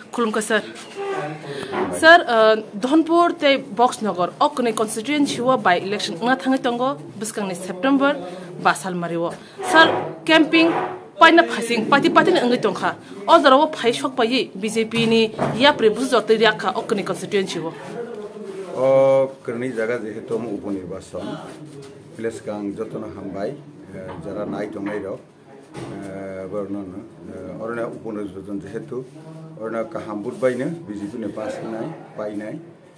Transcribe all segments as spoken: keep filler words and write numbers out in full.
खुलुमका sir sir Dhanpur ते बक्सनगर अकने constituency हुआ by election nga thangai tongo biskangne September basal mariwo sir camping paina phasing party party ne ngai tongkha ozarawo phai shok pai B J P ni ya prebuj jote yakha अकने constituency हो o करनी जगह जेहेतु हम उपनिर्वाचन place गांग जतन हामबाय जरा नाय तंगाय रो बर्णन अरना उपनिर्वाचन जेहेतु अरना काहाम बुटबायनो बीजेपी ने पास होनाय पाइनाय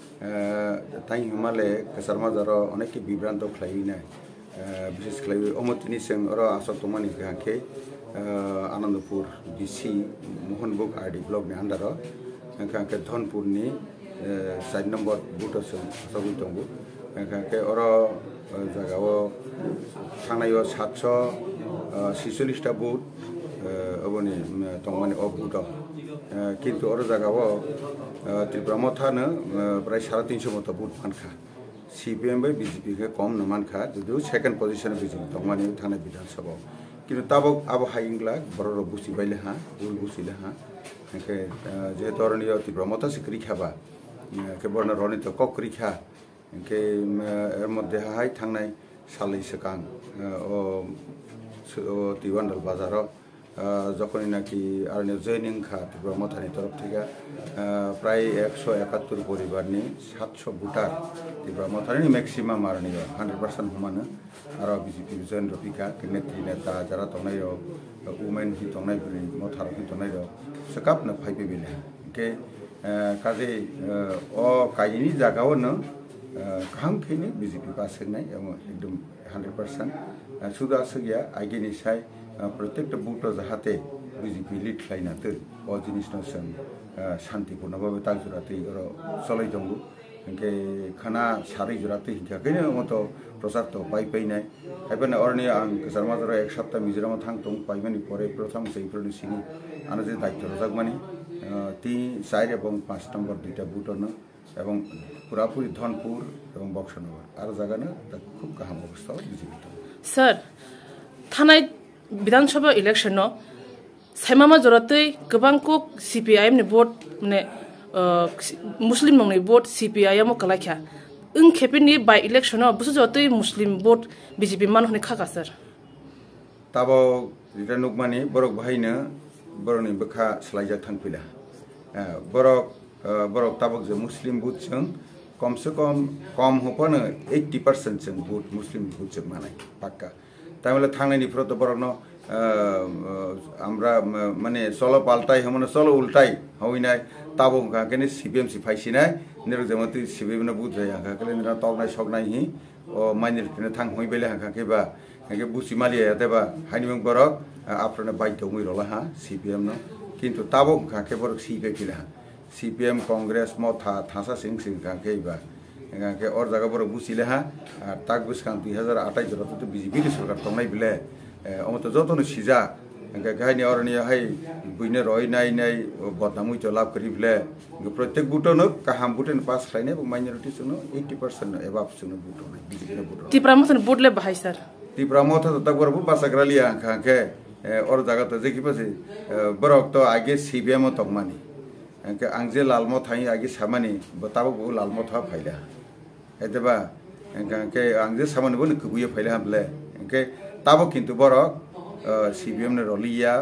ताइ हिमालय कसरमा जरा अनेक बिब्रांत खलायनाय विशेष खलाय अमतिनि जों अर आसतमानि गाखे आनंदपुर डीसी मोहनबुक आरडी ब्लॉक ने अंडर गाखे धनपुर नि साइड नंबर बुट सबै दङ गाखे अर जगाव थानाय सातश छिसल्लिस टा बुट अबनि तंमानि अ बुट किन्तु अर जगाव त्रिपुरामथानो प्राय साढ़े तीन सौ मत बुट मानखा सीपीएम बाय बीजेपी के कम न मानखा जुदि सेकेंड पोजिशन बीजेपी तंमानि थानाय विधानसभा किन्तु ताबो आबो हाइंगला बरर बुसि बायले हा बुल बुसिले हा के जेहेतु अरनिय त्रिपुरामथा सिक्री खाबा के बरन रनित कक्री खा के एर मध्य हाय थांनाय सालै सकां ओ तिवानदल बाजार जखनि नाकि आरनिय जयनिं खा त्रिपुरामथानि तरफ थेगा प्राय एक सौ इकहत्तर परिवारनि सातश बुटार त्रिपुरामथानि मैक्सिमाम आरनिय हंड्रेड परसेंट हमानो आरो बीजेपी जन रफिका के नेत्री नेता जरा तंनाय वुमेन हि तंनाय ब्रि मथार हि तंनाय सकाप न फाइबे बिले के काजे अ कायनि जागावनो काम खेने बीजेपी पास होनाय एकदम हंड्रेड परसेंट सुदा सगिया आइगेनि साय प्रत्येक बुट जाहाते बीजेपी लिड खालायनाथो अ जिनिसनो जों शान्तिपूर्णभावे ताजुराते चलाय दङ इनके खाना सारै जुराते हिंखाखैनो मत प्रसार तो पाइ पैनाय खायफानो अरनि आं कसरमाजर एक सप्ताह मिजोराम थांतों पाइमानि परे प्रथम सैफोरनि सिनि आनो जे दायित्व रजाकमानि ती चार एवं पाँच नम्बर दुईटा बुटनो एवं पुरापुरी धनपुर एवं बक्सनगर आरो जागानो खूब गाहाम अवस्था बीजेपी सर थानाय विधानसभा इलेक्शन नो साइमामा जरतै गोबांको सीपीआईएम नि भोट माने मुस्लिम नंनि भोट सीपीआईएम कलाख्या उन खेपिनि बाय इलेक्शन नो बुसु जरतै मुस्लिम भोट बीजेपी मान होने खाका सर ताबो जिता नुकमानि बरक बाहायनो बरनि बखा स्लाइजा थांफिला बरक बरक ताबक जे मुस्लिम भोट जों कम से कम कम होपानो अस्सी परसेंट जों भोट मुस्लिम भोट जों मानाय पाक्का तामले थांनायनिफ्राय तो बरकनो आमरा माने सलो पाल्टाय हमने सलो उल्टाय हविनाय ताबो गाकेने सीपीएमसी फाइसिनाय निरक जमति सीपीएम न बुथ जाया गाकेले निरा तगनाय सकनाय हि ओ माइनरिटिने थां होइबेले गाकेबा गाके बुसिमालिया देबा हाइनिबं बरक आफ्रने बाइक दङै रला हा सीपीएम न किन्तु ताबो गाके बरक सीपीएम सीपीएम कांग्रेस मथा थासा सिंह सिंह गाकेबा गाके और जगह बरक बुसिले हा ताक बुसखां दुई हजार अट्ठाइस जरत तो बीजेपी सरकार तंनाय बिले अमत जतनो सिजा गायनि अरनि हाय बुइने रय नाय नाय बदनामुइ तो लाभ करि बिले प्रत्येक बुटनो काहाम बुटन पास खायने माइनरिटी सुनो अस्सी परसेंट एबाब सुनो बुटनो बीजेपी बुटनो तिप्रामथन बुटले बाहाय सर तिप्रामथ त बरबु पासाग्रालिया खाके और जगह त जेकि पसे बरक तो आगे सीबीएम तकमानि के आंजे लालमो थाई आगे सामानि बताबो बु लालमो था फाइला एतबा के आंजे सामानि बु कबुय फाइला हमले के ताबो किन्तु बरक सीबीएम ने रलिया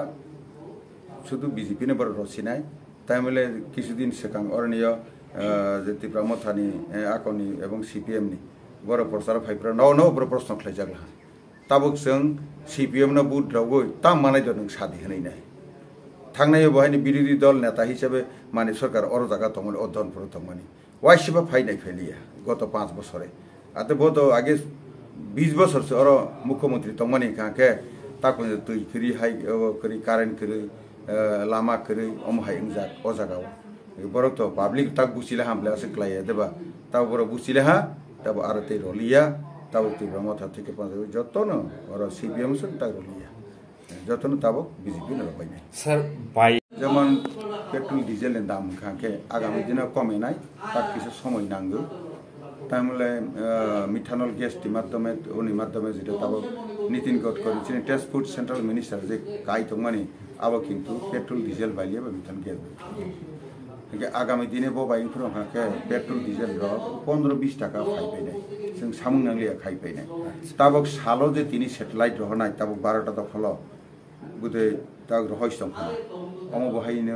शुद्ध बीजेपी ने बरक रसिनाय ताइमले किछुदिन सिगां अरनिय जे तिप्रामथानि आकनि एवं सीपीएम नि बरक प्रचार फाइफ्रा न न बर प्रश्न खलायजागला ताबक जों सीपीएम न बुथ रावगै ताम मानाय दं सादि होनाय नाय थांनाय बहायनि बिरोधी दल नेता हिसाबै माने सरकार अर जागा तंगनि अधनपुर तंगनि वाइसिबा फाइनाय फैलिया गत पाँच बছরে आते बहुत आगे बीस बছর से और मुख्यमंत्री तंगनि काके ताको तुइ करि हाय करि कारेन्ट करि लामा करि अम हाय इंजा अ जागाव बरक तो पब्लिक ताक बुसिले हामले आसे क्लाय देबा ताव बर बुसिले हा तब आरते रलिया ताव तिब्रामथा थेके पास जतन और सीपीएम सं ताक रलिया जतन ताब बीजेपी न रबायनाय सर बाय जेमन पेट्रोल डिजेल दाम खाके आगामी दिन कमेनाय ताक किछु समय नांगौ तामले मिथानल गेस माध्यमे उनि माध्यमे जेटा ताब नितिन गडकरी चिनि ट्रान्सपोर्ट सेंट्रल मिनिस्टर जे काई तंमानि आबो किन्तु पेट्रोल डिजेल बायलिया बा मिथान गेस आगामी दिने बो बाइंफोर के पेट्रोल डिजेल र पंद्रह बीस टाका खाइबायनाय जों सामुं नांलिया खाइबायनाय ताबक सालो जे तिनि सेटेलाइट रहनाय ताबक बारह टा दखल बुदे ताग रहस दं खाना अमो बहायनो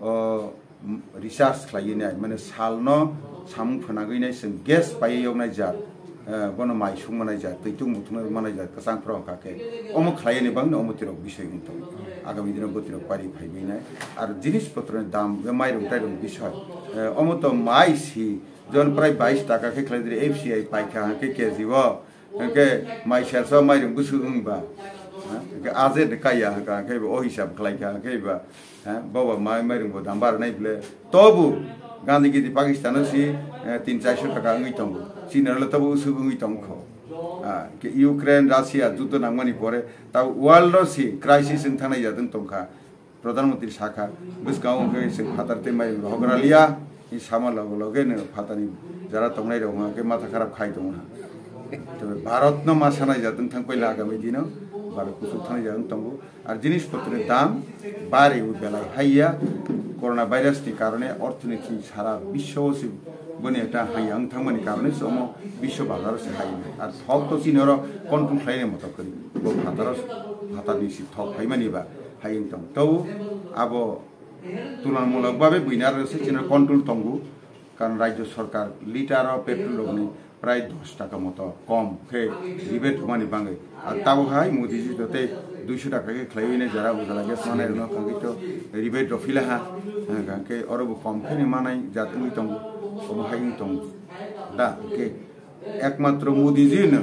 रिसार्च खालायनाय माने सालनो सामुं फनागैनाय जों गेस पाइयोनाय जा बन माइ सुंमनाय जा दैतुं मुथुंनाय मानाय जा कसांफ्राव काके अमो खालायनि बां अमो तिरक विषय उन्थ आगामी दिनाव बोतिरक पारि फाइबैनाय आरो जिनिस पत्रनि दाम बे माइरं टाइरं विषय अमो तो माइ सि जन प्राय बाईस टाका के खालायद्रि एफसीआई पाइखा के केजि व के माइ सेरसा माइरं गुसु उंबा के आजे de kaya ka ke o hisab khlai ka ke ba ha bawa mai mai rung dam bar nai ble tobu gandhi ki pakistan si तीन चार सौ টাকা ngi tong china la tabu su ngi tong kho a ke ukraine russia juddo nangmani pore ta world ro si crisis in thanai jadung tongkha pradhanmantri sakha busgaon ke sing phatarte mai hogralia i sama logo loge ne phatani jara tongnai ro ke matha kharap khai dong to bharat no ma sanai jadung thang koila agami dino Bharat को सुथाने जाऊँ तंगु और जिनिस पत्रे दाम बारे उबेला हाइया corona virus के कारण अर्थनीति सारा विश्व से बने टा हाइया अंगथांगमानि कारण सोमो विश्व बाजार से हाइया और थक तो चिनर कंट्रोल खाइने मत करी वो भातर भातानि सि थक हाइमानि बा हाइं तंग तो अब तुलनामूलक भावे बिनार से चिनर कंट्रोल तंगु कारण राज्य सरकार लिटार पेट्रोल ने प्राय दस टाका मत कम खे रिबेट मानि बांगे আর তাও হাই মোদি জি তোতে দুইশো টাকা কে খাইনে যারা বুঝলা গেছ মানে ন কাঙ্কি তো রিবেট রফিলা হা কাঙ্কে অরব কম খেনি মানাই জাতনি তং সম হাইং তং দা কে একমাত্র মোদি জি ন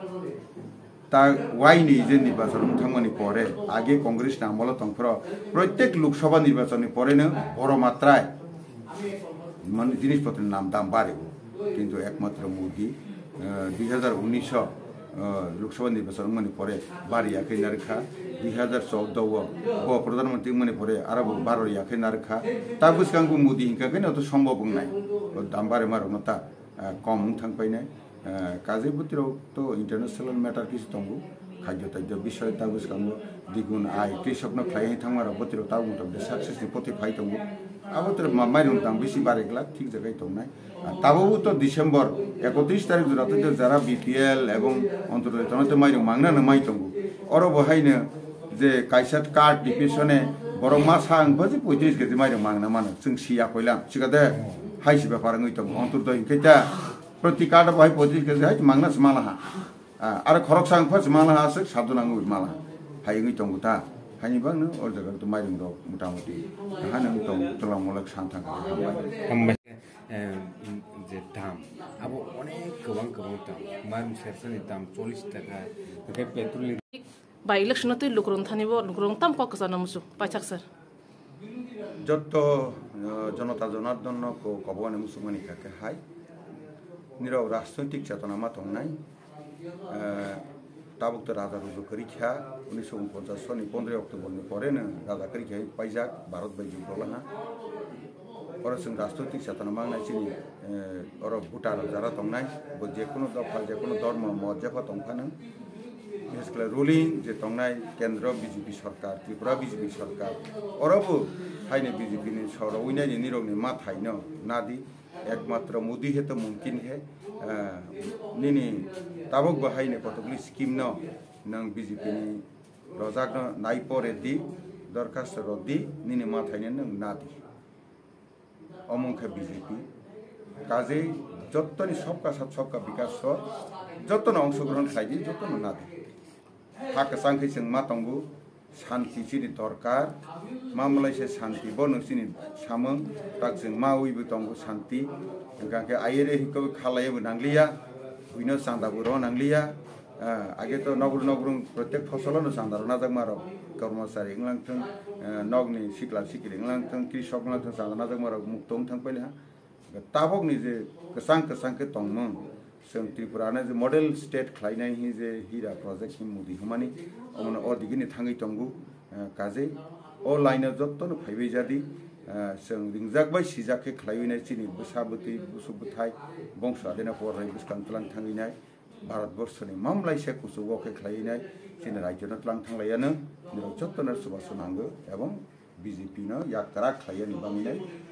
তা ওয়াইনি যে নির্বাচন থামনি পরে আগে কংগ্রেস না আমল তংফর প্রত্যেক লোকসভা নির্বাচনে পরে ন বড় মাত্রায় মানে জিনিসপত্রের নাম দাম বাড়ে কিন্তু একমাত্র মোদি দুই হাজার উনিশ लोकसभा निर्वाचन मनी परे बारी याखै नारखा दुई हजार चौदह वो प्रधानमंत्री मनी परे आरो बारो याखै नारखा ता बुसकांगु मोदी हिंकाखै न तो सम्भव बुंनाय दाम बारे मारो मता कम थांपायनाय काजे बुतिराव तो इंटरनेशनल मैटर किस तंगु खाद्य तद्य विषय ता बुसकांगु दिगुन आय कृषकनो खाइ थांमारा बुतिराव ता उंट सक्सेसनि पथि फाइ तंगु आबोतर माइरं दाम बेसी बारेगला ठीक जगाय तंनाय ताबो तो डिसेम्बर एकत्रिश तारिख जुराते जारा बीपीएल एवं अंतर्गत तनते माइरं मांगना न माइ तंगु अरो बहायनो जे काइसात कार्ड डिफिसने बरं मा सांग बजे पैंतीस केजि माइरं मांगना मानो जों सिया कइलां सिगादे हाइसि बेपार ngै तंगु अंतर्गत इनकैता प्रति कार्ड बहाय पैंतीस केजि हाय मांगना मालाहा आरो खरक सांग फस मालाहा सो साबदनांगु मालाहा हाय ngै तंगु ता हानि बांनो अर जागा तो माइरं दो मोटामोटी हानों तो तलामलक सानथां हामबाय जे दाम अब अनेक गोबां गोबां दाम माइरं सेरसेनि दाम चल्लिस टाका ओमफ्राय पेट्रलनि बाय इलेक्शन तो लुक्रं थानिबो लुक्रं ताम को कसा नमसु पाइछाक सर जत जनता जनार्दन को कबवाने मुसुमानि काके हाय निराव राजनैतिक चेतना मा तंनाय ताबुक तो राजा रुजु करिखा उन्नीस सौ उनपचास सनि पंद्रह अक्टोबर नि परे न राजा करिखा पाइजाक भारत बायजु गलाहा और जों राजनैतिक चेतना मांगनाय चिनि और भुटान जारा तंनाय जेकुनु दफा जेकुनु धर्म मर्यादा तंफानो बिसेसके रुलिं जे तंनाय केंद्र बीजेपी सरकार त्रिपुरा बीजेपी सरकार अरबो हाइने बीजेपी नि सरवैनायनि निरगनि मा थाइनो नादि एकमात्र मोदी है तो मुमकिन है निनी ताबक बाहायने कतकली स्कीम न नंग बीजेपी नि रजाक नाइपरे दि दरखास्त रदि निनी मा थाइने नंग नादि अमंखा बीजेपी काजे जत्तनि सबका साथ सबका विकास स जत्तन अंशग्रहण खाइदि जत्तन नादि हाक सांखै जों मा तंगु शांति चिनि दरकार मामलाय से शांति बो नोंसिनि सामों ताक जों मावैबो तंगु शांति गांखे आयरे हिखौ खालायबो नांलिया बिनो चांदाबो र नांलिया आगे तो नगर नगर प्रत्येक फसलनो चांदार नाजाक मारो कर्मचारी इंलांथों नगनि सिक्ला सिकिरि इंलांथों कृषक इंलांथों चांदा नाजाक मारो मुक्तों थांपायले हा ताबकनि जे कसां कसांखे तंमों जों त्रिपुरानो जे मडेल स्टेट खालायनाय हि जे हिरा प्रोजेक्ट हि मोदी हमानि अमन अदिगिनि थाङै तंगु काजे अ लाइन जत्तनो फाइबै जादि जों रिंजाकबाय सिजाके खालायनाय चिनि बोसाबोति बुसुबथाय बंश आदेना फराय बुसकांतलां थाङैनाय भारतवर्षनि मामलायसे कुसुगके खालायनाय चिनि राज्यनो तलां थांलायानो जत्तनो सुबास नांगो एवं बीजेपी नो याकरा खालायनि बांनाय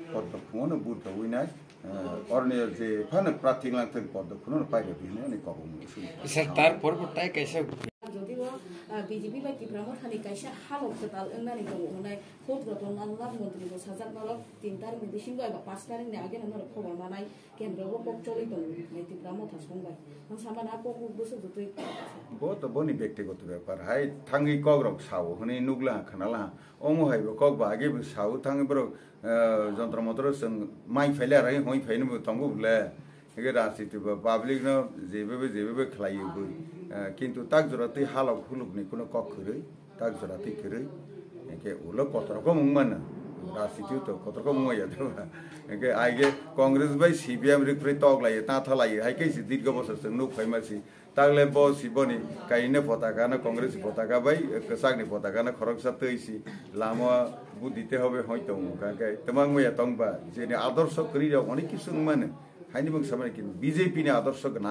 পদ্ম খুঁনো বুদ্ধ উইনাই অরণ্য যে ফানে প্রার্থী লাগতে পদ্ম খুঁনো পাইলে বিনে অনেক কম স্যার তারপর তাই কাইসা যদিও বিজেপি বা ত্রিপুরা থানি কাইসা হালক তাল এনানি দङ হনাय খোদ রতন আল্লাহ মন্ত্রী সাজাক নরক তিন তারিখ বিসিং বা পাঁচ তারিখ আগে নর খবর মানাय কেন্দ্রও পক চলি দङ ত্রিপুরা মথা সংবাই আं সামানা পক বসে যতই বহুত বনি ব্যক্তিগত ব্যাপার হাই থাঙ্গি কগ্রক সাও হনে নুগলা খানালা অমু হাইবো কক বাগে সাও থাঙ্গি বড় যন্ত্র মন্ত্র जों মাই ফাইলে আর হই ফাইনবো তঙ্গো বলে এগে রাজনীতি পাবলিক ন যেভাবে যেভাবে খেলাইবো কিন্তু তাক জরাতে হালক হুলুকনি কোনো কক করে তাক জরাতে করে একে ওলো কত রকম উংমান রাজনীতিও তো কত রকম উংমাইয়া তো একে আগে কংগ্রেস বাই সিপিএম রিফ্রে তগলাইয়ে তাঁথালাইয়ে হাইকে দীর্ঘ বছর নুক ফাইমাছি তাগলে বসি বনি কাইনে পতাকা না কংগ্রেস পতাকা বাই কসাগনি পতাকা না খরকসা তৈছি লামা বুদ্ধিতে হবে হয়তো কাকে তোমাং মাইয়া তংবা যে আদর্শ করি অনেক কিছু মানে হাইনি বং সময় কিন্তু বিজেপি নি আদর্শ না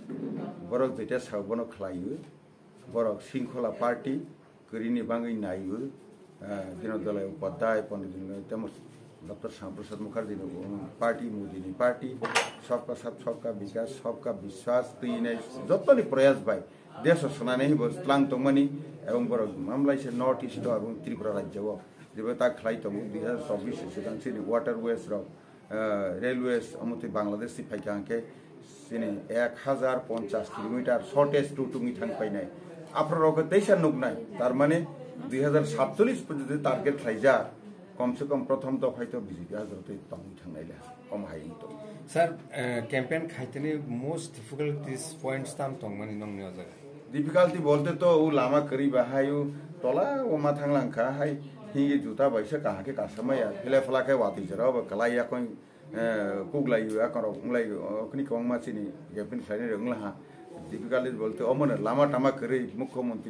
বরক যেটা সাবন খাইयो বরক শৃঙ্খলা পার্টি করিনি বাঙাই নাইयो দিনদল উপাধ্যায় पंडित तेमस doctor Shyama Prasad Mukherjee party Modi party सबका साथ सबका विकास सबका विश्वास तीन जतनी प्रयास भाई देश सुनाने स्लां तमनी एवं बरक मामलाय से नॉर्थ ईस्ट और त्रिपुरा राज्य जब तक खाई तमु दुई हजार चौबीस से वाटर वेज रक रेलवेज अमते बांग्लादेश फाइकांके सिने एक हजार पंचाश किलोमीटर शॉर्टेज टू टुंगी थांग पाइनाय आफ्रारक दैसा नुकनाय तार माने दुई हजार सातचल्लिस पर्यन्त टार्गेट खाइजा कम से कम प्रथम दफाय तो बिजेपि हाजरते तंग थांनायला कम हाइं तो सर कैंपेन खाइतने मोस्ट डिफिकल्टीज पॉइंट्स ताम तंग माने नंगनि अजर डिफिकल्टी बोलते तो उ लामा करी बाहायो तला ओमा थांलांखा हाय हिंगे जुता बैसे कहा के कासमाया फिला फला के वाती जरा अब कलाया कोई कुगलाई या करो उंगलाई अखनि कम मासिनी कैंपेन खाइने रंगला हा डिफिकल्टीज बोलते अमन लामा टामा करे मुख्यमंत्री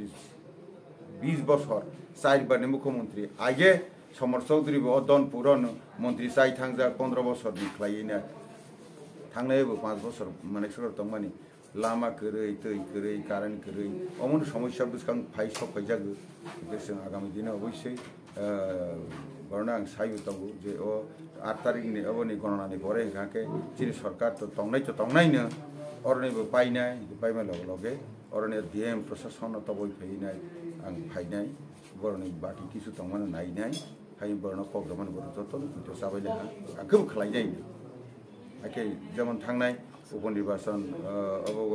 बीस बছর চারবারে মুখ্যমন্ত্রী আগে সমর চৌধুরী ধনপুর মন্ত্রী চাই থাংজা পনেরো বছর নিখ্লাইনা থাংনায়বো পাঁচ বছর মানে তংমানি লামা করে তৈ করে কারেন্ট করে অমন সমস্যা বুঝকাং ফাই সবাই যাগো जों আগামী দিনে অবশ্যই বর্ণা আং সাইও তঙ্গু যে ও আট তারিখনি অবনি গণনানি পরে গাকে চীন সরকার তো তংনাই তো তংনাইনো অরনিবো পাইনাই পাইমা লগে লগে অরনে ডিএম প্রশাসন তবই ফাইনাই आं फाइनाय बरनि बाकी किसु तंगमान नायनाय फाइ बरन प्रग्रामान बर जतन कितो साबायले हा गोब खलायनाय आके जेमन थांनाय उपनिर्वाचन अबग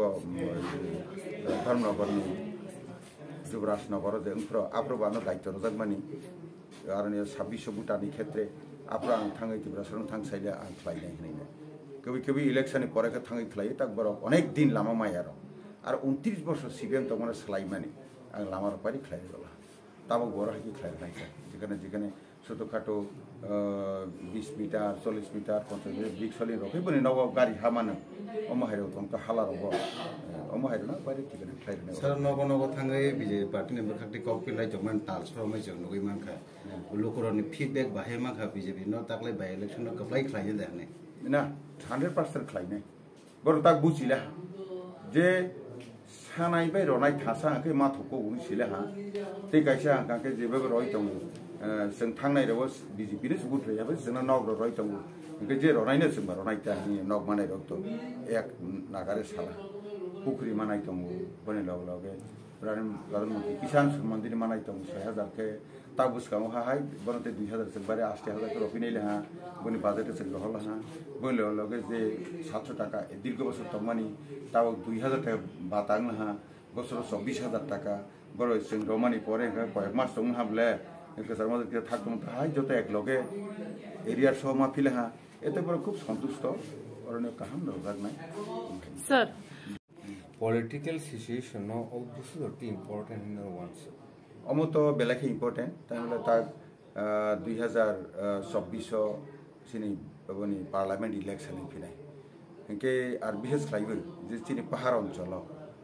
धर्मनगरनि जुबराज नगर जे उनफ्राव आप्रबानो दायित्व रजाकमानि आरनि छब्बिस बुटानि क्षेत्रे आप्रा आं थाङै जुबराजन थांसायले आं खलायनाय होनाय कबि कबि इलेक्शननि परेखा थाङै खलायो ताक बर अनेक दिन लामा मायार आर उनत्रिस बছর सिबिएम तंगमान सलायमानि आं लामार पारि खाई गला तब बर हाकि खाई नाई जेखाने जेखाने छोटोखाटो बीस मीटार चल्लिस मीटार पचास मीटार बिग सलिन रखे बने नव गाड़ी हामानो अमहाइरो दंत हाला रग अमहाइरो ना पारि ठिकाने खाई नाई सर नग नग थांगै बिजे पार्टी ने बखाक्ति कपि लाई जमान ताल सरमै जों नगै मानखा लोकरनि फीडबैक बाहे माखा बिजेपि न ताकलै बाय इलेक्शन न कप्लाइ खाइयो दाने ना हंड्रेड परसेंट खाइनाय बर ताक बुजिला जे सानाय बाय रनाय थासा आंखे माथोखौ उनसिले हा ते कायसा आंखे जेबो रय दङ जों थांनाय रव बिजेपि ने सुबुत रयाबो जोंना नग रय दङ इनके जे रनायनो जों रनाय तानि नग मानाय रक्तो एक नागारे साला पुखरी मानाय दङ बने लग लगे प्रधानमंत्री किसान सम्मान निधि मानाय दङ छह हजार के ताबुसकाव हाय बनते दुई हजार से बारे आष्ट हजार के रफिनाइले हा बनि बाजेटे से रहल हा बने लगे जे सातशो टाका दीर्घ बছর तमानि ताव दुई हजार टाका बातांग हा बছর चौबीस हजार टाका बरो जों रमानि परे कयेक मास दङ हाबले एक सरमाज के थाकम हाय जत एक लगे एरिया सह माफिले हा एते पर खूब सन्तुष्ट अरने काहम रजाक नाय sir political situation no all this is very important in our ones अमो तो बेलाखे इम्पोर्टेंट ताहले ताक दुई हजार चौबीस सिनी बनि पार्लियामेंट इलेक्शन फिनाय इनके आर विशेष खाइबो जे चिनि पाहाड़ अंचल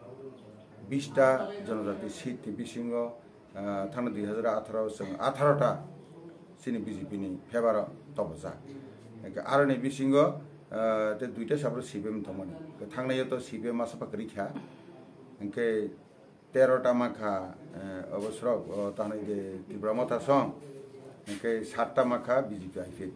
बीसटा जनजाति सीट बिसिंग थाना दुई हजार अठारह जों अठारहटा सिनि बीजेपी नि फेभार तबजा इनके आरनि बिसिंग ते दुइटा साब्र सिबिएम तमनि थांनाय तो सिबिएम मासपा करिखा इनके तेरहटा माखा अवसर ताने जे त्रिपुरा मथा सं इनके सातटा माखा बीजेपी आइफेक्टि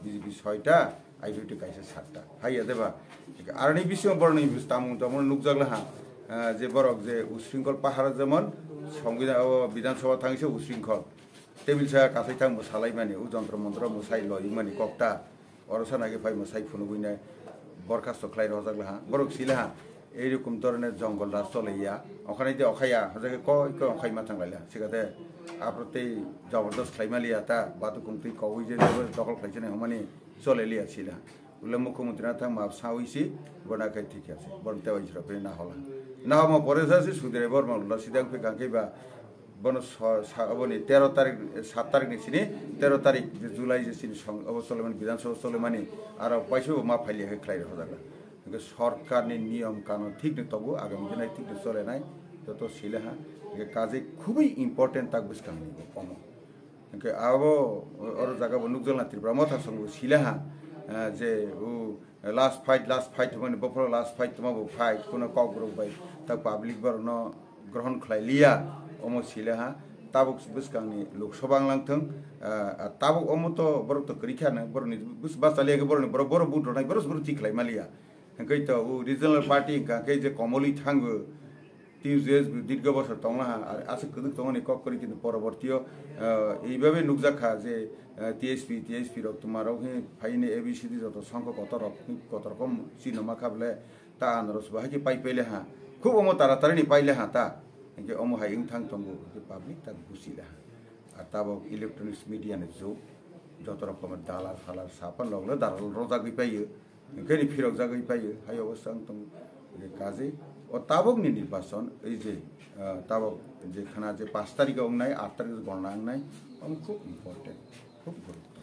বিজেপি ছয়টা আইপিটি কাইসা সাতটা হাইয়া দেবা আর এই বিষয়ে বড় নেই তামুন তেমন নুকজাগলা হা যে বরক যে উশৃঙ্খল পাহাড় যেমন সংবিধান বিধানসভা থাকছে উশৃঙ্খল টেবিল সায়া কাছে থাক মোসালাই মানে ও যন্ত্র মন্ত্র মোসাই লই মানে ককটা অরসা নাকি ফাই মোসাই ফুনুবইনা বরখাস্ত খাই রজাগলা হা বরক ছিল হা এইরকম ধরনের জঙ্গল রাজ চলাইয়া ওখানে যে অখাইয়া হজাকে কয় কয় অখাই মাথাং লাইলা সেখানে আপনার জবরদস্ত খাইমালিয়া তা বাতু কুমতি কই যে দখল খাইছে না মানে চলে লিয়া ছিল বলে মুখ্যমন্ত্রী না থাক মা সাউইছি বনাকে ঠিক আছে বনতে হয়েছিল না হলা না হওয়া পরে যাচ্ছে সুদের বর মাল্লা সিদাং ফে গাঁকে বা বন বনি তেরো তারিখ সাত তারিখ নিছিনি তেরো তারিখ যে জুলাই যে চিনি অবস্থলে মানে বিধানসভা চলে মানে আর পয়সাও মা ফাইলিয়া খাই হজাগা কিন্তু সরকারের নিয়ম কানুন ঠিক নেই তবু আগামী দিনে ঠিক চলে নাই যত ছিল হ্যাঁ কাজে খুবই ইম্পর্টেন্ট তাক বুঝ কাম কম কিন্তু আবো ওর জায়গা নুকজল না ত্রিপুরা মথার সঙ্গে ছিল হ্যাঁ যে ও লাস্ট ফাইট লাস্ট ফাইট মানে বফর লাস্ট ফাইট তোমার ফাইট কোনো কক বাই তা পাবলিক বরণ গ্রহণ খাই লিয়া অম ছিল হ্যাঁ তাবুক বুঝকাंनि লোকসভা লাंथों ताबुक अमो तो बरक तो करिखानो बरनि बुस बासालिया बरनि बर बर बुद्रनाय बरस बर थिखलाय मालिया हंकै तो रिजनल पार्टी गाके जे कमलि थांगो टिउजेस दीर्घ बছর तंगला आरो आसे कदुक तंगनि कक करि किन्तु परवर्तीय এইভাবে नुकजाखा जे টিএসপি টিএসপি रक तुमाराव हे फाइने एबिसिडि जतो संख कत रक कत रकम सिनेमा खाबले ता आनरस बाहाय पाइ पेले हा खूब अमो तारातारिनि पाइले हा ता कि अमो हाय थां तंगो पाब्लिक ता बुसिला আর তাবক ইলেকট্রনিক্স মিডিয়ানে যুগ যত রকমের দালাল ফালার সাপান লগলে দালাল রজা গই পাইयो ओंखायनो फिरक जागै पाइयो हाय अबस्था दं काजे ও তাবকनि নির্বাচন এই যে তাবক যে খানা যে পাঁচ তারিখে অংনাই আট তারিখে গণনা অংনাই খুব ইম্পর্টেন্ট খুব গুরুত্ব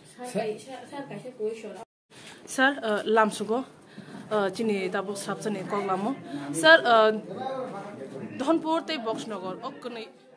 স্যার লামসুগো চিনি তাবক সাবসানি কগলামো স্যার ধনপুর তে বক্সনগর অকनै